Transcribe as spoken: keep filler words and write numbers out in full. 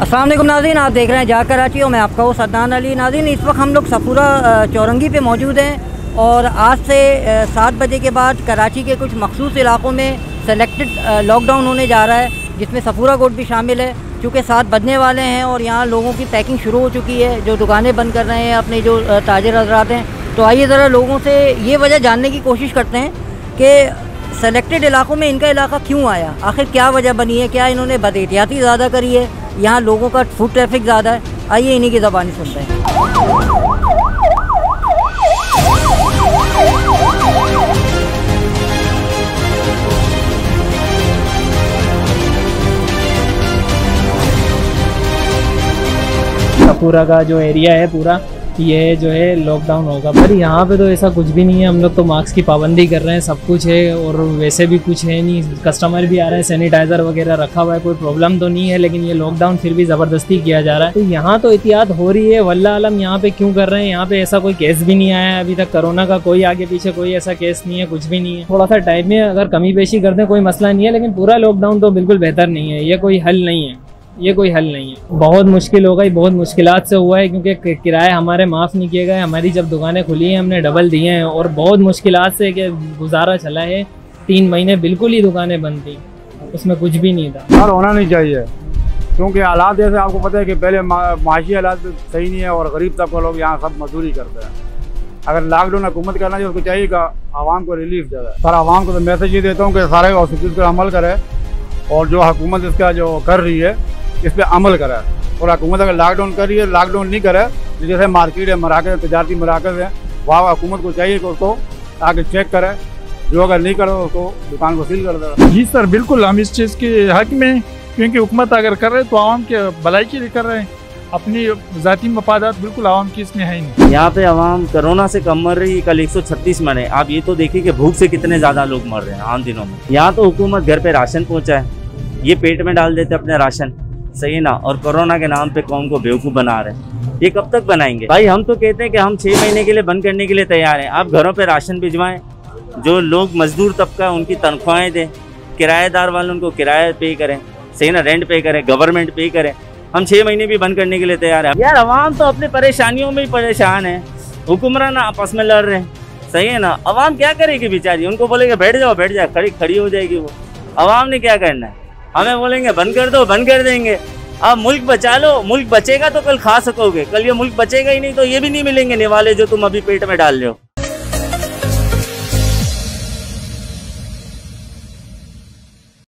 अस्सलाम वालेकुम नाज़रीन, आप देख रहे हैं जाग कराची और मैं आपका हूँ अदनान अली। नाज़रीन, इस वक्त हम लोग सफूरा चौरंगी पे मौजूद हैं और आज से सात बजे के बाद कराची के कुछ मखसूस इलाक़ों में सेलेक्टेड लॉकडाउन होने जा रहा है, जिसमें सफूरा कोट भी शामिल है। चूँकि सात बजने वाले हैं और यहाँ लोगों की पैकिंग शुरू हो चुकी है, जो दुकानें बंद कर रहे हैं, अपने जो ताजिर हज़रात हैं। तो आइए ज़रा लोगों से ये वजह जानने की कोशिश करते हैं कि सेलेक्टेड इलाक़ों में इनका इलाका क्यों आया, आखिर क्या वजह बनी है, क्या इन्होंने बदएहतियाती ज़्यादा करी है, यहाँ लोगों का फुट ट्रैफिक ज़्यादा है। आइए इन्हीं की ज़बानी सुनते हैं। सफूरा का जो एरिया है पूरा ये जो है लॉकडाउन होगा, पर यहाँ पे तो ऐसा कुछ भी नहीं है। हम लोग तो मास्क की पाबंदी कर रहे हैं, सब कुछ है और वैसे भी कुछ है नहीं। कस्टमर भी आ रहे हैं, सैनिटाइजर वगैरह रखा हुआ है, कोई प्रॉब्लम तो नहीं है। लेकिन ये लॉकडाउन फिर भी ज़बरदस्ती किया जा रहा है, तो यहाँ तो एहतियात हो रही है। वल्लाह आलम यहाँ पे क्यों कर रहे हैं, यहाँ पे ऐसा कोई केस भी नहीं आया है अभी तक। कोरोना का कोई आगे पीछे कोई ऐसा केस नहीं है, कुछ भी नहीं है। थोड़ा सा टाइम में अगर कमी पेशी कर दें कोई मसला नहीं है, लेकिन पूरा लॉकडाउन तो बिल्कुल बेहतर नहीं है। ये कोई हल नहीं है, ये कोई हल नहीं है। बहुत मुश्किल हो गई, बहुत मुश्किलात से हुआ है, क्योंकि किराए हमारे माफ़ नहीं किए गए। हमारी जब दुकानें खुली हैं हमने डबल दिए हैं और बहुत मुश्किलात से कि गुजारा चला है। तीन महीने बिल्कुल ही दुकानें बंद थी, उसमें कुछ भी नहीं था। यार होना नहीं चाहिए, क्योंकि हालात जैसे आपको पता है कि पहले माशी हालात सही नहीं है और गरीब तबका लोग यहाँ सब मजदूरी करते हैं। अगर लॉकडाउन हुकूमत करना चाहिए, उसको चाहिए कि आवाम को रिलीफ दे। सर आवाम को तो मैसेज ये देता हूँ कि सारे ऑफिस पर अमल करे और जो हुकूमत इसका जो कर रही है इस पर अमल करे। और हुकूमत अगर लॉकडाउन कर रही है, लॉकडाउन नहीं करे, तो जैसे मार्केट है, मराकज़ तजारती मराकज़ है, वहाँ हुकूमत को चाहिए कि उसको आके चेक करे। जो अगर नहीं करे उसको दुकान को सील कर दे। जी सर, बिल्कुल हम इस चीज़ के हक में, क्योंकि हुकूमत अगर कर रहे तो आवाम के भलाई के लिए कर रहे हैं, अपनी ज़ाती मफादात बिल्कुल आवाम की इसमें है नहीं। यहाँ पे आवाम कोरोना से कम मर रही है, कल एक सौ छत्तीस मरे। आप ये तो देखिए कि भूख से कितने ज़्यादा लोग मर रहे हैं आम दिनों में। यहाँ तो हुकूमत घर पे राशन पहुँचाए, ये पेट में डाल देते अपने राशन, सही ना, और कोरोना के नाम पे कौम को बेवकूफ़ बना रहे हैं। ये कब तक बनाएंगे भाई? हम तो कहते हैं कि हम छः महीने के लिए बंद करने के लिए तैयार हैं। आप घरों पे राशन भिजवाएं, जो लोग मजदूर तबका उनकी तनख्वाहें दें, किराएदार वाले उनको किराया पे करें, सही ना, रेंट पे करें, गवर्नमेंट पे करें। हम छः महीने भी बंद करने के लिए तैयार हैं। यार अवाम तो अपनी परेशानियों में ही परेशान है, हुक्मरान आपस में लड़ रहे हैं, सही है ना। अवाम क्या करेगी बेचारी? उनको बोलेंगे बैठ जाओ, बैठ जाए, खड़ी खड़ी हो जाएगी वो। अवाम ने क्या करना है? हमें बोलेंगे बंद कर दो, बंद कर देंगे। अब मुल्क बचा लो, मुल्क बचेगा तो कल खा सकोगे, कल ये मुल्क बचेगा ही नहीं तो ये भी नहीं मिलेंगे निवाले जो तुम अभी पेट में डाल रहे हो।